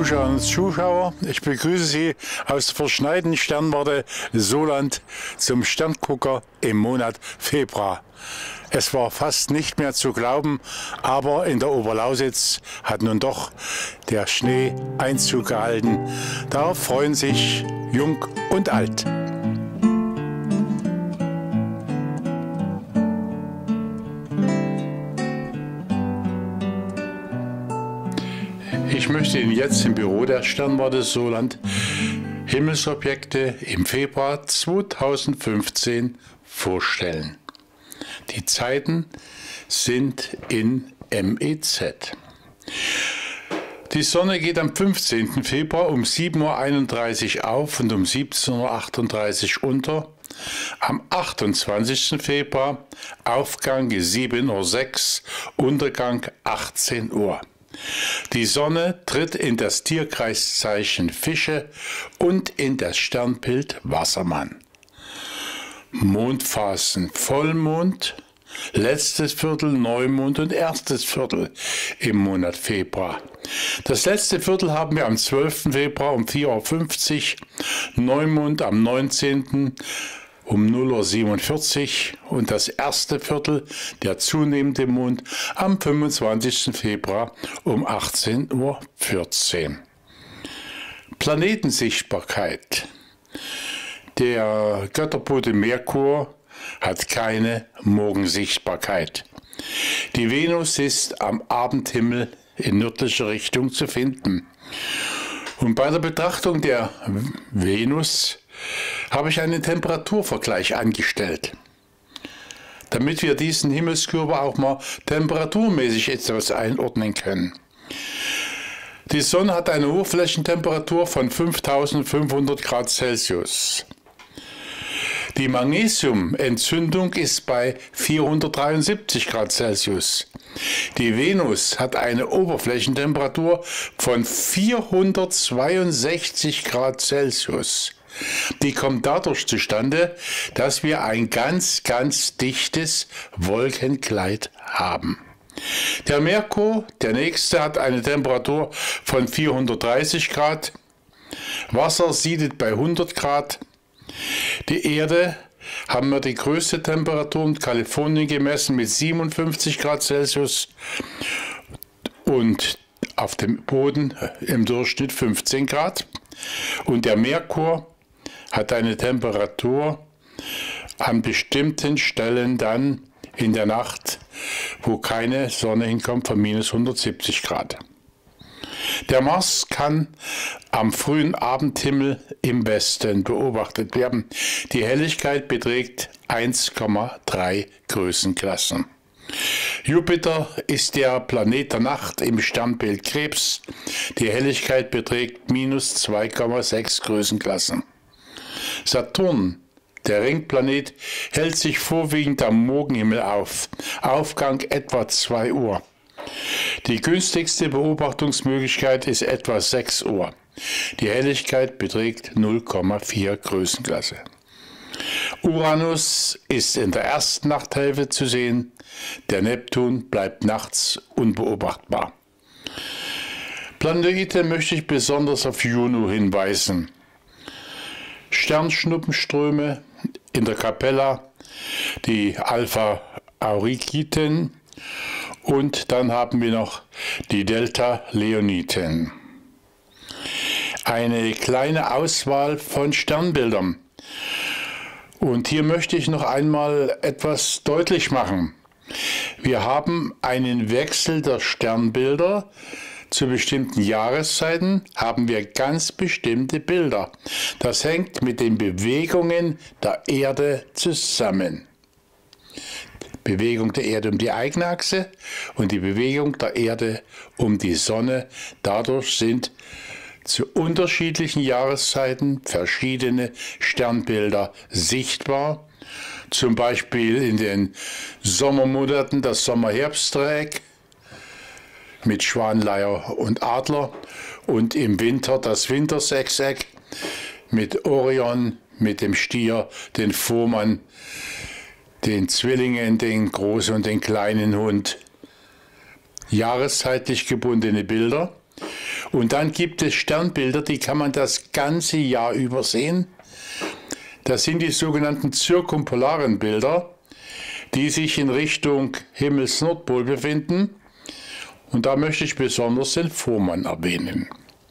Zuschauerinnen und Zuschauer, ich begrüße Sie aus der verschneiten Sternwarte Soland zum Sterngucker im Monat Februar. Es war fast nicht mehr zu glauben, aber in der Oberlausitz hat nun doch der Schnee Einzug gehalten. Darauf freuen sich Jung und Alt. Ich möchte Ihnen jetzt im Büro der Sternwarte Soland Himmelsobjekte im Februar 2015 vorstellen. Die Zeiten sind in MEZ. Die Sonne geht am 15. Februar um 7:31 Uhr auf und um 17:38 Uhr unter. Am 28. Februar Aufgang 7:06 Uhr, Untergang 18 Uhr. Die Sonne tritt in das Tierkreiszeichen Fische und in das Sternbild Wassermann. Mondphasen: Vollmond, letztes Viertel, Neumond und erstes Viertel im Monat Februar. Das letzte Viertel haben wir am 12. Februar um 4:50 Uhr, Neumond am 19. um 0:47 Uhr und das erste Viertel, der zunehmende Mond, am 25. Februar um 18:14 Uhr. Planetensichtbarkeit. Der Götterbote Merkur hat keine Morgensichtbarkeit. Die Venus ist am Abendhimmel in nördlicher Richtung zu finden. Und bei der Betrachtung der Venus habe ich einen Temperaturvergleich angestellt, damit wir diesen Himmelskörper auch mal temperaturmäßig etwas einordnen können. Die Sonne hat eine Oberflächentemperatur von 5500 Grad Celsius. Die Magnesiumentzündung ist bei 473 Grad Celsius. Die Venus hat eine Oberflächentemperatur von 462 Grad Celsius. Die kommt dadurch zustande, dass wir ein ganz dichtes Wolkenkleid haben. Der Merkur, der nächste, hat eine Temperatur von 430 Grad. Wasser siedet bei 100 Grad. Die Erde haben wir die größte Temperatur in Kalifornien gemessen mit 57 Grad Celsius und auf dem Boden im Durchschnitt 15 Grad. Und der Merkur hat eine Temperatur an bestimmten Stellen dann in der Nacht, wo keine Sonne hinkommt, von minus 170 Grad. Der Mars kann am frühen Abendhimmel im Westen beobachtet werden. Die Helligkeit beträgt 1,3 Größenklassen. Jupiter ist der Planet der Nacht im Sternbild Krebs. Die Helligkeit beträgt minus 2,6 Größenklassen. Saturn, der Ringplanet, hält sich vorwiegend am Morgenhimmel auf. Aufgang etwa 2 Uhr. Die günstigste Beobachtungsmöglichkeit ist etwa 6 Uhr. Die Helligkeit beträgt 0,4 Größenklasse. Uranus ist in der ersten Nachthälfte zu sehen. Der Neptun bleibt nachts unbeobachtbar. Planeten möchte ich besonders auf Juno hinweisen. Sternschnuppenströme in der Capella, die Alpha Aurigiten, und dann haben wir noch die Delta Leoniden. Eine kleine Auswahl von Sternbildern. Und hier möchte ich noch einmal etwas deutlich machen. Wir haben einen Wechsel der Sternbilder. Zu bestimmten Jahreszeiten haben wir ganz bestimmte Bilder. Das hängt mit den Bewegungen der Erde zusammen. Bewegung der Erde um die eigene Achse und die Bewegung der Erde um die Sonne. Dadurch sind zu unterschiedlichen Jahreszeiten verschiedene Sternbilder sichtbar. Zum Beispiel in den Sommermonaten das Sommer-Herbst-Dreieck mit Schwanleier und Adler und im Winter das Wintersechseck mit Orion, mit dem Stier, den Fuhrmann, den Zwillingen, den großen und den kleinen Hund. Jahreszeitlich gebundene Bilder. Und dann gibt es Sternbilder, die kann man das ganze Jahr über sehen. Das sind die sogenannten zirkumpolaren Bilder, die sich in Richtung Himmelsnordpol befinden. Und da möchte ich besonders den Fuhrmann erwähnen.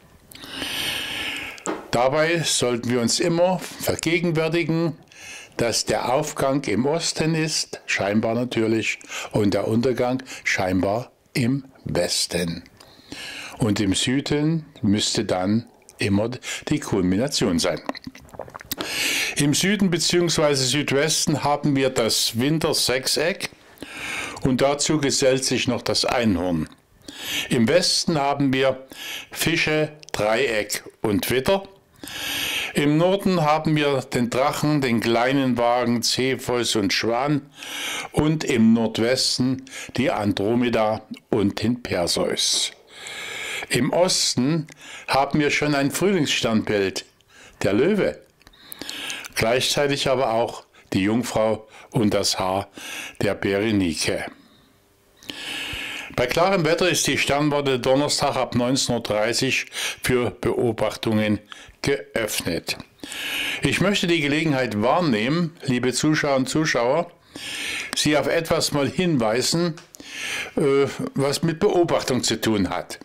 Dabei sollten wir uns immer vergegenwärtigen, dass der Aufgang im Osten ist, scheinbar natürlich, und der Untergang scheinbar im Westen. Und im Süden müsste dann immer die Kulmination sein. Im Süden bzw. Südwesten haben wir das Wintersechseck und dazu gesellt sich noch das Einhorn. Im Westen haben wir Fische, Dreieck und Widder. Im Norden haben wir den Drachen, den kleinen Wagen, Cepheus und Schwan und im Nordwesten die Andromeda und den Perseus. Im Osten haben wir schon ein Frühlingssternbild, der Löwe. Gleichzeitig aber auch die Jungfrau und das Haar der Berenike. Bei klarem Wetter ist die Sternwarte Donnerstag ab 19:30 Uhr für Beobachtungen geöffnet. Ich möchte die Gelegenheit wahrnehmen, liebe Zuschauer und Zuschauer, Sie auf etwas mal hinweisen, was mit Beobachtung zu tun hat.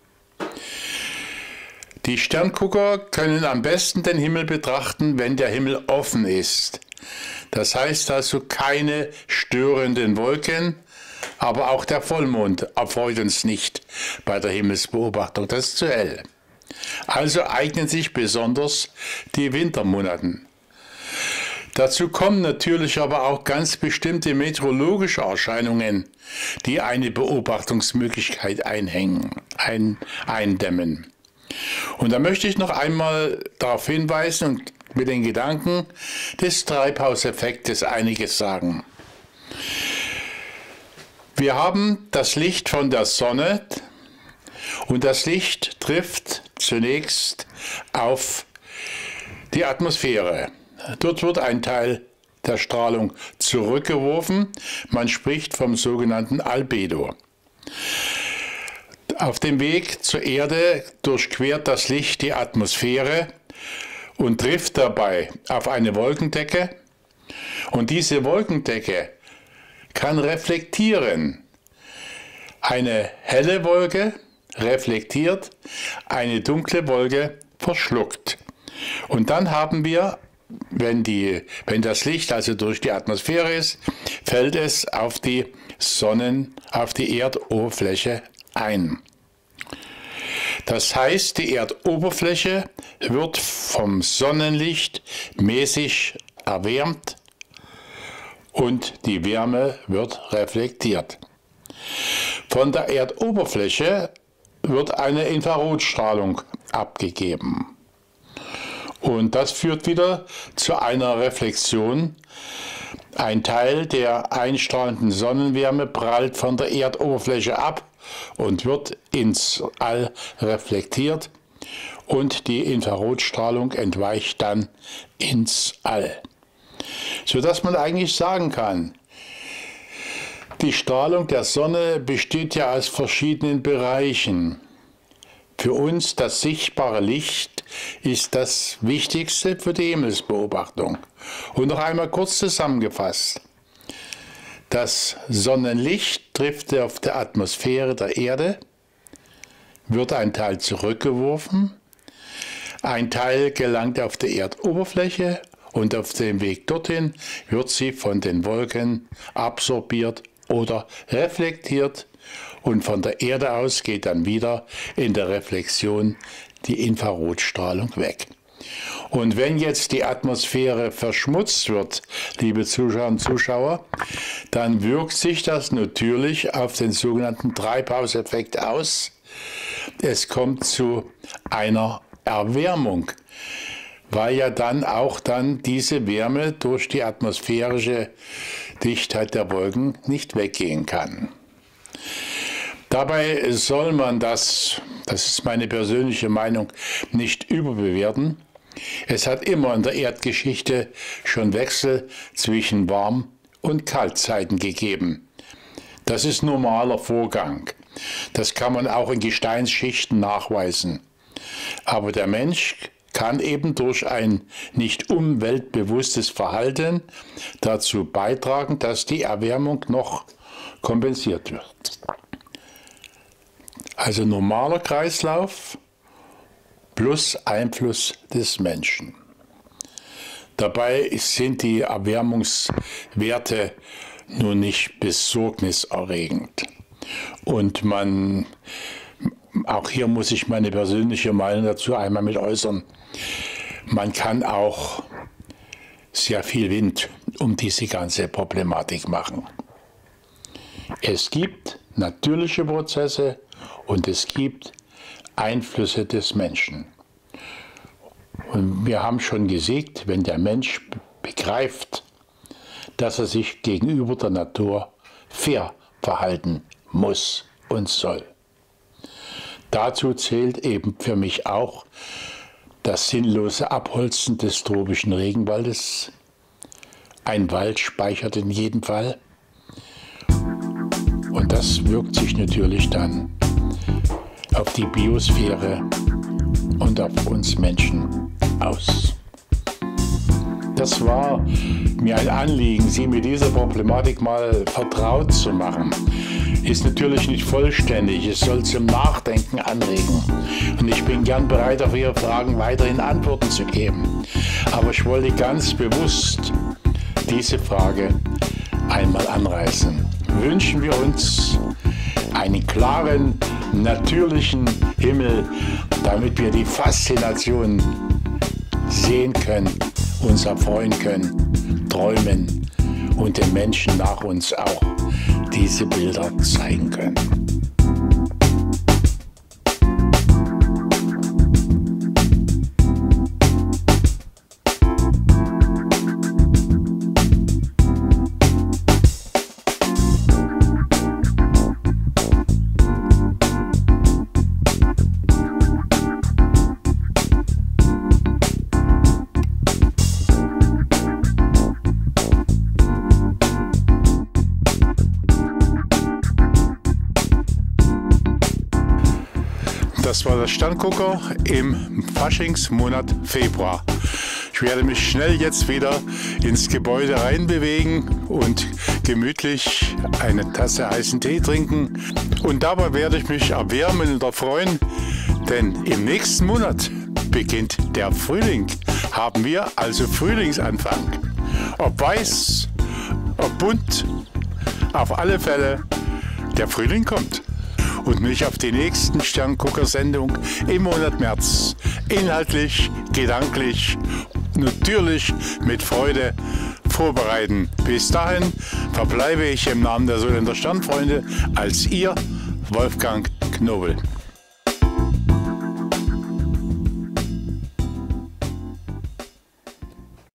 Die Sterngucker können am besten den Himmel betrachten, wenn der Himmel offen ist. Das heißt also keine störenden Wolken, aber auch der Vollmond erfreut uns nicht bei der Himmelsbeobachtung, das ist zu hell. Also eignen sich besonders die Wintermonaten. Dazu kommen natürlich aber auch ganz bestimmte meteorologische Erscheinungen, die eine Beobachtungsmöglichkeit eindämmen. Und da möchte ich noch einmal darauf hinweisen und mit den Gedanken des Treibhauseffektes einiges sagen. Wir haben das Licht von der Sonne und das Licht trifft zunächst auf die Atmosphäre. Dort wird ein Teil der Strahlung zurückgeworfen. Man spricht vom sogenannten Albedo. Auf dem Weg zur Erde durchquert das Licht die Atmosphäre und trifft dabei auf eine Wolkendecke. Und diese Wolkendecke kann reflektieren. Eine helle Wolke reflektiert, eine dunkle Wolke verschluckt. Und dann haben wir, wenn das Licht also durch die Atmosphäre ist, fällt es auf die Erdoberfläche ein. Das heißt, die Erdoberfläche wird vom Sonnenlicht mäßig erwärmt und die Wärme wird reflektiert. Von der Erdoberfläche wird eine Infrarotstrahlung abgegeben. Und das führt wieder zu einer Reflexion. Ein Teil der einstrahlenden Sonnenwärme prallt von der Erdoberfläche ab und wird ins All reflektiert und die Infrarotstrahlung entweicht dann ins All. Sodass man eigentlich sagen kann, die Strahlung der Sonne besteht ja aus verschiedenen Bereichen. Für uns das sichtbare Licht ist das Wichtigste für die Himmelsbeobachtung. Und noch einmal kurz zusammengefasst. Das Sonnenlicht trifft auf die Atmosphäre der Erde, wird ein Teil zurückgeworfen, ein Teil gelangt auf die Erdoberfläche und auf dem Weg dorthin wird sie von den Wolken absorbiert oder reflektiert und von der Erde aus geht dann wieder in der Reflexion die Infrarotstrahlung weg. Und wenn jetzt die Atmosphäre verschmutzt wird, liebe Zuschauer und Zuschauer, dann wirkt sich das natürlich auf den sogenannten Treibhauseffekt aus. Es kommt zu einer Erwärmung, weil ja dann auch diese Wärme durch die atmosphärische Dichtheit der Wolken nicht weggehen kann. Dabei soll man das ist meine persönliche Meinung, nicht überbewerten. Es hat immer in der Erdgeschichte schon Wechsel zwischen Warm- und Kaltzeiten gegeben. Das ist normaler Vorgang. Das kann man auch in Gesteinsschichten nachweisen. Aber der Mensch kann eben durch ein nicht umweltbewusstes Verhalten dazu beitragen, dass die Erwärmung noch kompensiert wird. Also normaler Kreislauf plus Einfluss des Menschen. Dabei sind die Erwärmungswerte nur nicht besorgniserregend. Und auch hier muss ich meine persönliche Meinung dazu einmal mit äußern. Man kann auch sehr viel Wind um diese ganze Problematik machen. Es gibt natürliche Prozesse und es gibt Einflüsse des Menschen. Und wir haben schon gesagt, wenn der Mensch begreift, dass er sich gegenüber der Natur fair verhalten muss und soll. Dazu zählt eben für mich auch das sinnlose Abholzen des tropischen Regenwaldes. Ein Wald speichert in jedem Fall. Und das wirkt sich natürlich dann auf die Biosphäre und auf uns Menschen aus. Das war mir ein Anliegen, Sie mit dieser Problematik mal vertraut zu machen. Ist natürlich nicht vollständig, es soll zum Nachdenken anregen. Und ich bin gern bereit, auf Ihre Fragen weiterhin Antworten zu geben. Aber ich wollte ganz bewusst diese Frage einmal anreißen. Wünschen wir uns einen klaren, natürlichen Himmel, damit wir die Faszination sehen können, uns erfreuen können, träumen und den Menschen nach uns auch diese Bilder zeigen können. Das war der Sterngucker im Faschingsmonat Februar. Ich werde mich schnell jetzt wieder ins Gebäude reinbewegen und gemütlich eine Tasse heißen Tee trinken. Und dabei werde ich mich erwärmen und erfreuen, denn im nächsten Monat beginnt der Frühling. Haben wir also Frühlingsanfang. Ob weiß, ob bunt, auf alle Fälle, der Frühling kommt. Und mich auf die nächsten Sterngucker-Sendung im Monat März inhaltlich, gedanklich, natürlich mit Freude vorbereiten. Bis dahin verbleibe ich im Namen der Sonne und der Sternfreunde als Ihr Wolfgang Knobel.